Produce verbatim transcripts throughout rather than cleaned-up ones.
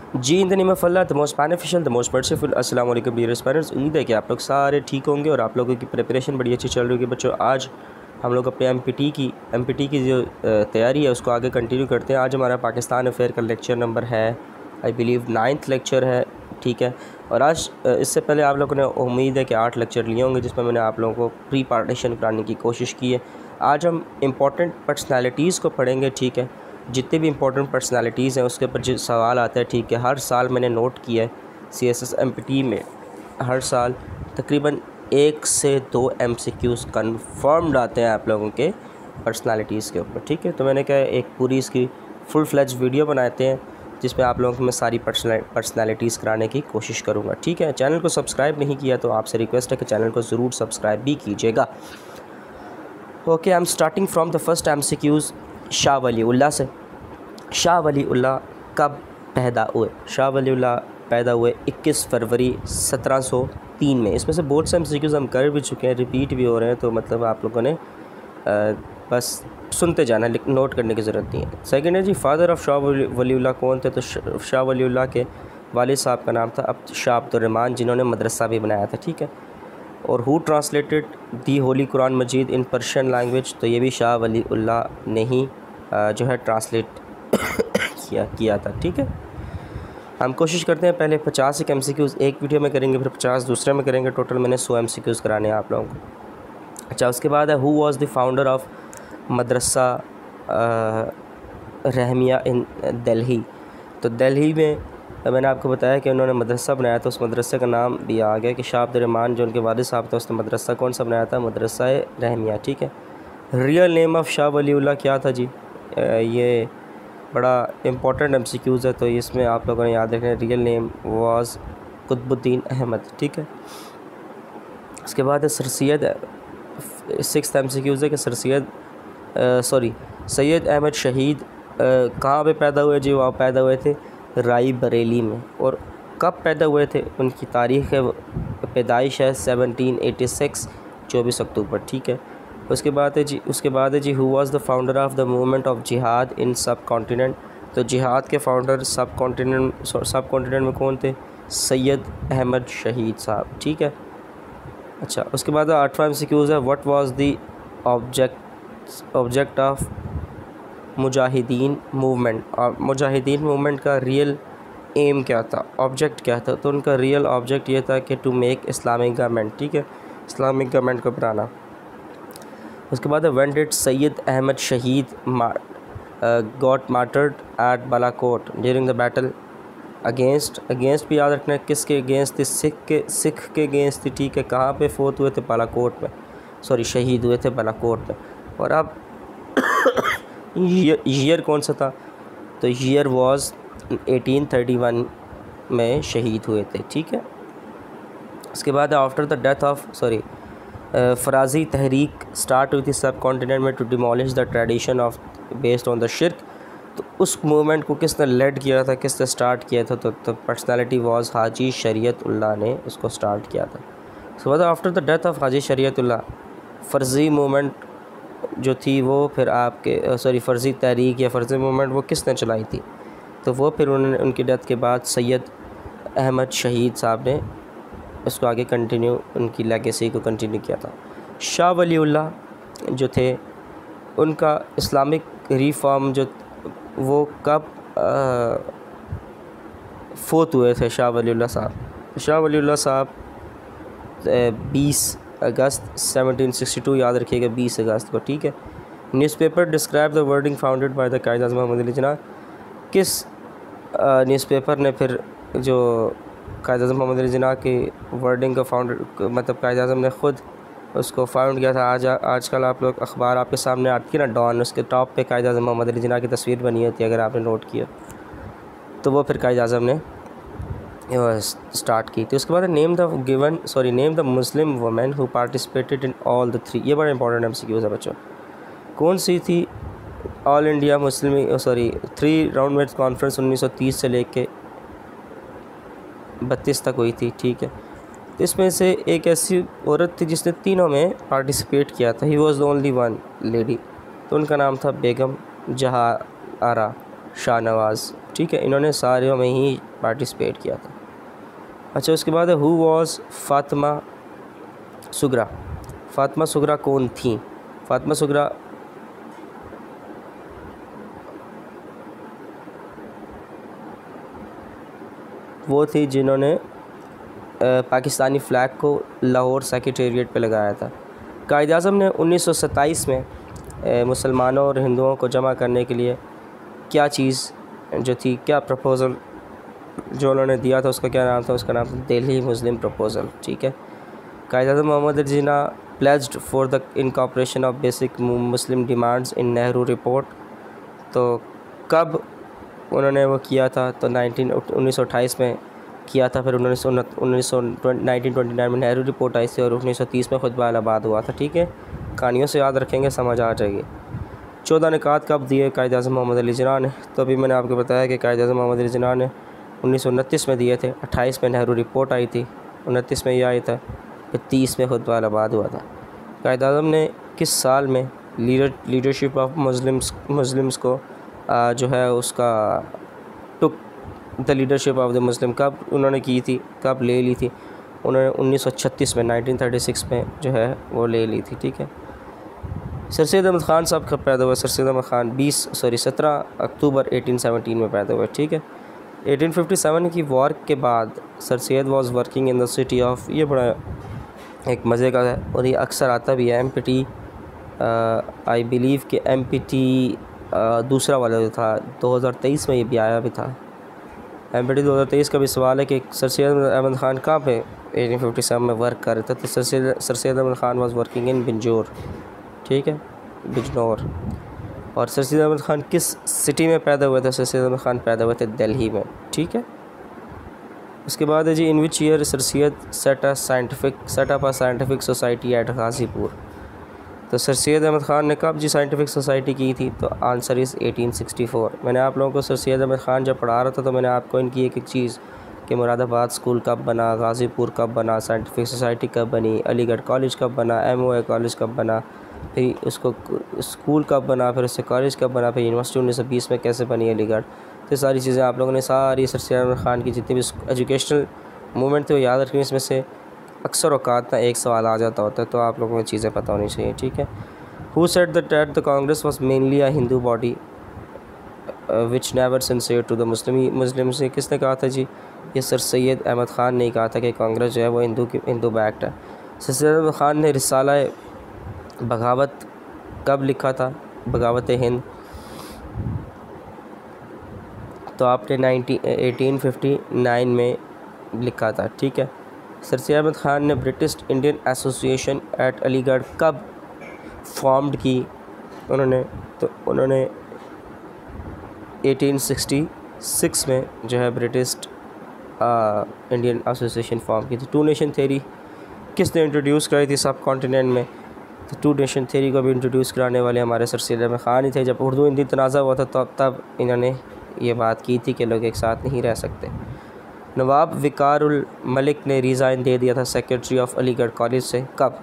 Ji in the name of Allah the most beneficial the most merciful. अस्सलाम वालेकुम dear aspirants, उम्मीद है कि आप लोग सारे ठीक होंगे और आप लोगों की प्रिपरेशन बड़ी अच्छी चल रही होगी। बच्चों आज हम लोग अपने एमपीटी की एमपीटी की जो तैयारी है उसको आगे कंटिन्यू करते हैं। आज हमारा पाकिस्तान अफेयर का लेक्चर नंबर है आई बिलीव नाइन्थ लेक्चर है, ठीक है। और आज इससे पहले आप लोगों ने उम्मीद है कि आठ लेक्चर लिए होंगे जिसमें मैंने आप लोगों को प्री पार्टीशन कराने की कोशिश की है। आज हम इम्पॉर्टेंट पर्सनैलिटीज़ को पढ़ेंगे, ठीक है। जितने भी इंपॉर्टेंट पर्सनालिटीज़ हैं उसके ऊपर जो सवाल आता है, ठीक है। हर साल मैंने नोट किया है सीएसएस एमपीटी में हर साल तकरीबन एक से दो एमसीक्यूज़ कंफर्म्ड आते हैं आप लोगों के पर्सनालिटीज़ के ऊपर, ठीक है। तो मैंने कहा एक पूरी इसकी फुल फ्लेज वीडियो बनाते हैं जिसमें आप लोगों को मैं सारी पर्सनालिटीज़ कराने की कोशिश करूँगा, ठीक है। चैनल को सब्सक्राइब नहीं किया तो आपसे रिक्वेस्ट है कि चैनल को ज़रूर सब्सक्राइब भी कीजिएगा। Okay, I am starting from the first MCQs. Shah Waliullah से। शाह वलीउल्लाह कब पैदा हुए? शाह वलीउल्लाह पैदा हुए इक्कीस फरवरी सत्रह सौ तीन में। इसमें से बहुत से एमसीक्यूज़ हम कर भी चुके हैं, रिपीट भी हो रहे हैं, तो मतलब आप लोगों ने आ, बस सुनते जाना, लेकिन नोट करने की ज़रूरत नहीं है। सेकेंड है जी, फादर ऑफ शाह वलीउल्लाह कौन थे? तो शाह वलीउल्लाह के वालिद साहब का नाम था अब शाह अब्दुर्रहमान, जिन्होंने मदरसा भी बनाया था, ठीक है। और who translated the holy Quran Majeed in Persian language? तो ये भी शाह वलीउल्लाह ने ही जो है ट्रांसलेट किया किया था, ठीक है। हम कोशिश करते हैं पहले पचास एक एमसीक्यूज़ एक वीडियो में करेंगे, फिर पचास दूसरे में करेंगे। टोटल मैंने सौ एमसीक्यूज़ कराने हैं आप लोगों को। अच्छा, उसके बाद है who was the founder of Madrasa Rahimiya in Delhi? तो दिल्ली में मैंने आपको बताया कि उन्होंने मदरसा बनाया था, उस मदरसे का नाम भी आ गया कि शाह अब्दुर्रहमान जो उनके वालिद साहब थे, उसने मदरसा कौन सा बनाया था? मदरसा रहमिया, ठीक है। Real name of Shah Waliullah क्या था जी? ये बड़ा इम्पोर्टेंट एमसीक्यूज़ है, तो इसमें आप लोगों ने याद रखना है real name was Qutbuddin Ahmad, ठीक है। उसके बाद है सर सैयद, सिक्स्थ एमसीक्यूज़ है कि सर सैयद सॉरी सैयद अहमद शहीद कहाँ पे पैदा हुए जी? वहाँ पैदा हुए थे राई बरेली में। और कब पैदा हुए थे? उनकी तारीख़ पैदाइश है सेवनटीन एटी सिक्स, चौबीस अक्टूबर, ठीक है। उसके बाद है जी उसके बाद है जी who was the founder of the movement of jihad in सब कॉन्टिनेंट? तो जिहाद के फाउंडर सब कॉन्टिनेंट सब कॉन्टिनेंट में कौन थे? सैयद अहमद शहीद साहब, ठीक है। अच्छा, उसके बाद आठवां एमसीक्यूज़ है what was the object object of Mujahideen movement? और मुजाहिदीन मूवमेंट का रियल एम क्या था, ऑब्जेक्ट क्या था? तो उनका रियल ऑब्जेक्ट ये था कि टू मेक इस्लामिक गवर्नमेंट, ठीक है, इस्लामिक गवर्नमेंट को बनाना। उसके बाद when did Syed Ahmad Shaheed got martyred at Balakot during the battle against? Against भी याद रखना है, किसके अगेंस्ट थी? सिख के सिख के अगेंस्ट थी, ठीक है। कहाँ पे फोत हुए थे? बालाकोट में, सॉरी शहीद हुए थे बालाकोट में। और अब ईयर कौन सा था? तो year was eighteen thirty one में शहीद हुए थे, ठीक है। उसके बाद after the death of sorry Faraizi तहरीक स्टार्ट हुई थी सब कॉन्टिनेंट में to demolish the tradition of based on the शिर्क। तो उस मूवमेंट को किसने लेड किया था, किसने स्टार्ट किया था? तो, तो पर्सनैलिटी वाज हाजी शरीयतुल्लाह ने उसको स्टार्ट किया था। उसके बाद after the death of Haji Shariatullah Faraizi movement जो थी वो फिर आपके सॉरी फ़र्ज़ी तहरीक या फ़र्ज़ी मूवमेंट वो किसने चलाई थी? तो वो फिर उन्होंने उनकी डेथ के बाद सैयद अहमद शहीद साहब ने उसको आगे कंटिन्यू उनकी लेगेसी को कंटिन्यू किया था। शाह वलीउल्लाह जो थे उनका इस्लामिक रिफॉर्म जो वो कब फोत हुए थे? शाह वलीउल्लाह साहब शाह वलीउल्लाह साहब बीस अगस्त सेवनटीन सिक्सटी टू, याद रखिएगा बीस अगस्त को, ठीक है। Newspaper describe the wording founded by the Quaid Azam Mohammad Ali Jinnah? किस न्यूज़पेपर ने फिर जो कायद आज़म मोहम्मद अली जिन्ना की वर्डिंग का फाउंडेड मतलब कायद आज़म ने ख़ुद उसको फाउंड किया था? आज आजकल आप लोग अखबार आपके सामने आती है ना, डॉन, उसके टॉप पे कायद आज़म मोहम्मद अली जिन्ना की तस्वीर बनी होती है, अगर आपने नोट किया तो वो फिर कायद आज़म ने स्टार्ट की थी। उसके बाद name the given sorry name the Muslim women who participated in all the three? ये बड़ा इंपॉर्टेंट एमसीक्यूज़ है बच्चों। कौन सी थी all India Muslim sorry three round मेट्स कॉन्फ्रेंस उन्नीस सौ तीस से लेके बत्तीस तक हुई थी, ठीक है। तो इसमें से एक ऐसी औरत थी जिसने तीनों में पार्टिसिपेट किया था, he was the only one lady, तो उनका नाम था बेगम जहाँ आरा शाहनवाज़, ठीक है, इन्होंने सारे में ही पार्टिसिपेट किया था। अच्छा, उसके बाद है हु वाज फातिमा सुगरा। फातिमा सुगरा कौन थी? फातिमा सुगरा वो थी जिन्होंने पाकिस्तानी फ़्लैग को लाहौर सेक्रेटेरिएट पे लगाया था। कायद-ए-आज़म ने उन्नीस सौ सत्ताईस में मुसलमानों और हिंदुओं को जमा करने के लिए क्या चीज़ जो थी, क्या प्रपोज़ल जो उन्होंने दिया था, उसका क्या नाम था? उसका नाम था दिल्ली मुस्लिम प्रपोज़ल। ठीक है, Quaid e Azam Mohammad Ali Jinnah pledged for the incorporation of basic Muslim demands in Nehru report. तो कब उन्होंने वो किया था? तो नाइनटीन उन्नीस सौ अट्ठाईस में किया था। फिर उन्नीस सौ उन्नीस सौ नाइनटीन ट्वेंटी नाइन में नेहरू रिपोर्ट आई थी और उन्नीस सौ तीस में खुतबा इलाहाबाद हुआ था। ठीक है, कहानियों से याद रखेंगे, समझ आ जाएगी। चौदह निकात कब दिए कायद-ए-आज़म मोहम्मद अली जिन्ना ने? तो अभी मैंने आपको बताया कि कायद-ए-आज़म मोहम्मद अली जिन्ना ने उन्नीस सौ उनतीस में दिए थे, अट्ठाईस में नेहरू रिपोर्ट आई थी, उनतीस में ये आई था, फिर तीस में खुतबा इलाहाबाद हुआ था। कायद-ए-आज़म ने किस साल में leader leadership of Muslims Muslims को आ, जो है उसका took the leadership of the Muslim कब उन्होंने की थी, कब ले ली थी? उन्होंने उन्नीस सौ छत्तीस में नाइनटीन थर्टी सिक्स में जो है वो ले ली थी। ठीक है, सर सैयद अहमद ख़ान साहब कब पैदा हुए? सर सैयद अहमद ख़ान बीस सॉरी सत्रह अक्टूबर अठारह सौ सत्रह में पैदा हुए। ठीक है, अठारह सौ सत्तावन की वॉर के बाद sir Syed was working in the city of, ये बड़ा एक मज़े का है और ये अक्सर आता भी है, M P T I believe कि एम पी टी दूसरा वाला जो था दो हज़ार तेईस में ये भी आया भी था। एम पी टी दो हज़ार तेईस का भी सवाल है कि सर सैयद अहमद ख़ान कहाँ पे अठारह सौ सत्तावन में वर्क कर रहे थे? तो sir Syed sir Syed Ahmad Khan was working in Bijnor. ठीक है, बिजनौर। और सर सैयद अहमद ख़ान किस सिटी में पैदा हुए थे? सर सैयद अहमद ख़ान पैदा हुए थे दिल्ली में। ठीक है, उसके बाद है जी in which year sir Syed set a scientific set up a scientific society at Ghazipur. तो सर सैयद अहमद ख़ान ने कब जी साइंटिफिक सोसाइटी की थी? तो आंसर इज़ अठारह सौ चौंसठ। मैंने आप लोगों को सर सैयद अहमद ख़ान जब पढ़ा रहा था तो मैंने आपको इनकी एक एक चीज़ कि मुरादाबाद स्कूल कब बना, गाज़ीपुर कब बना, साइंटिफिक सोसाइटी कब बनी, अलीगढ़ कॉलेज कब बना, एम ओ ए कॉलेज कब बना, फिर उसको स्कूल कब बना, फिर उससे कॉलेज कब बना, फिर यूनिवर्सिटी उन्नीस सौ बीस में कैसे बनी अलीगढ़। तो सारी चीज़ें आप लोगों ने सारी सर सैयद अहमद ख़ान की जितनी भी एजुकेशनल मूवमेंट थे वो याद रखनी। इसमें से अक्सर औकात ना एक सवाल आ जाता होता है, तो आप लोगों को चीज़ें पता होनी चाहिए। ठीक है, who said that that the Congress was mainly a Hindu body which never sincere to the Muslim. Muslim से किसने कहा था जी? ये सर सैयद अहमद ख़ान ने कहा था कि कांग्रेस जो है वो हिंदू की हिंदू बैक्ड है। सर सैयद अहमद ख़ान ने रिसाला बगावत कब लिखा था? बगावत हिंद तो आपने नाइनटी एटीन फिफ्टी नाइन में लिखा था। ठीक है, सर सैयद अहमद ख़ान ने British Indian Association at Aligarh कब फॉर्म्ड की? उन्होंने तो उन्होंने अठारह सौ छियासठ में जो है ब्रिटिश इंडियन एसोसिएशन फॉर्म की थी। टू नेशन थ्योरी किसने इंट्रोड्यूस कराई थी सब कॉन्टिनेंट में? तो टू नेशन थ्योरी को भी इंट्रोड्यूस कराने वाले हमारे सर सैयद अहमद ख़ान ही थे। जब उर्दू हिंदी तनाज़ा हुआ था तो अब तब इन्होंने ये बात की थी कि लोग एक साथ नहीं रह सकते। नवाब विकारुल मलिक ने रिज़ाइन दे दिया था सेक्रेटरी ऑफ अलीगढ़ कॉलेज से कब?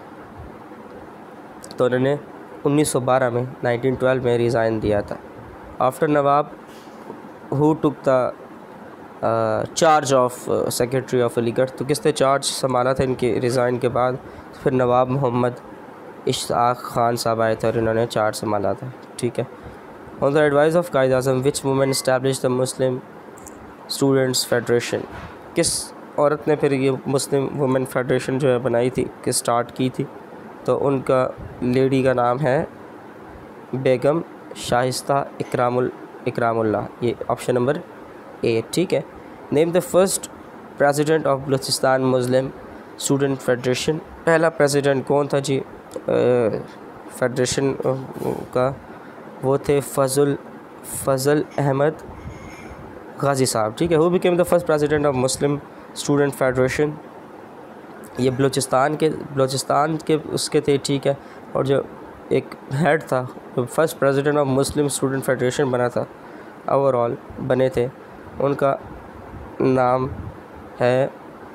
तो उन्होंने उन्नीस सौ बारह में नाइनटीन ट्वेल्व में रिज़ाइन दिया था। After Nawab who took the charge of secretary of Aligarh. तो किसने चार्ज संभाला था इनके रिज़ाइन के बाद? फिर नवाब मोहम्मद इश्ताक ख़ान साहब आए थे और इन्होंने चार्ज संभाला था। ठीक है, on the advice of Quaid e Azam which women establish the Muslim students federation. किस औरत ने फिर ये मुस्लिम वुमेन फेडरेशन जो है बनाई थी, कि स्टार्ट की थी? तो उनका लेडी का नाम है बेगम शाइस्ता इकरामुल इकरामुल्लाह। ये ऑप्शन नंबर ए। ठीक है, name the first president of Balochistan Muslim student federation. पहला प्रेसिडेंट कौन था जी फेडरेशन का? वो थे फजल फजल अहमद गाजी साहब। ठीक है, who became the first president of Muslim student federation. ये बलूचिस्तान के बलूचिस्तान के उसके थे। ठीक है, और जो एक हेड था, जो first president of Muslim student federation बना था, ओवरऑल बने थे, उनका नाम है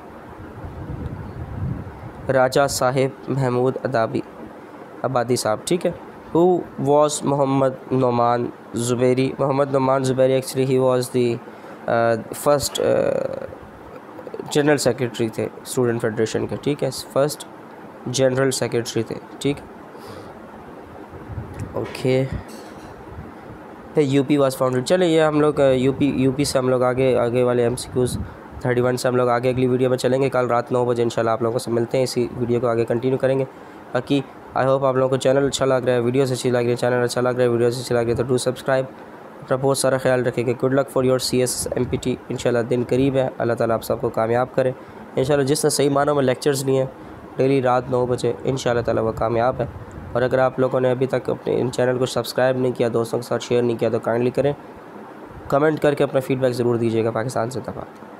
राजा साहिब महमूद अदाबी आबादी साहब। ठीक है, who was Mohammad Noman Zuberi, Mohammad Numan Zuberi, actually he was the first general secretary थे स्टूडेंट फेडरेशन के, ठीक है, फर्स्ट जनरल सेक्रेटरी थे, ठीक। ओके, फिर यूपी वाज फाउंडेड। चलिए ये हम लोग यूपी यूपी से हम लोग आगे आगे वाले M C Qs thirty one से हम लोग आगे अगली वीडियो में चलेंगे। कल रात नौ बजे इंशाल्लाह आप लोगों से मिलते हैं, इसी वीडियो को आगे कंटिन्यू करेंगे। बाकी आई होप आप लोगों को चैनल अच्छा लग रहा है, वीडियोस अच्छी लग रही है, चैनल अच्छा लग रहा है, वीडियोस अच्छी लग रही है तो डू सब्सक्राइब। अपना बहुत सारा ख्याल रखेंगे। Good luck for your C S M P T. इंशाल्लाह दिन करीब है, अल्लाह ताला आप सबको कामयाब करे इंशाल्लाह। जिसने सही मानों में लेक्चर्स लिए डेली रात नौ बजे इंशाल्लाह ताला वो कामयाब है। और अगर आप लोगों ने अभी तक अपने इन चैनल को सब्सक्राइब नहीं किया, दोस्तों के साथ शेयर नहीं किया तो काइंडली करें। कमेंट करके अपना फीडबैक ज़रूर दीजिएगा। पाकिस्तान जिंदाबाद।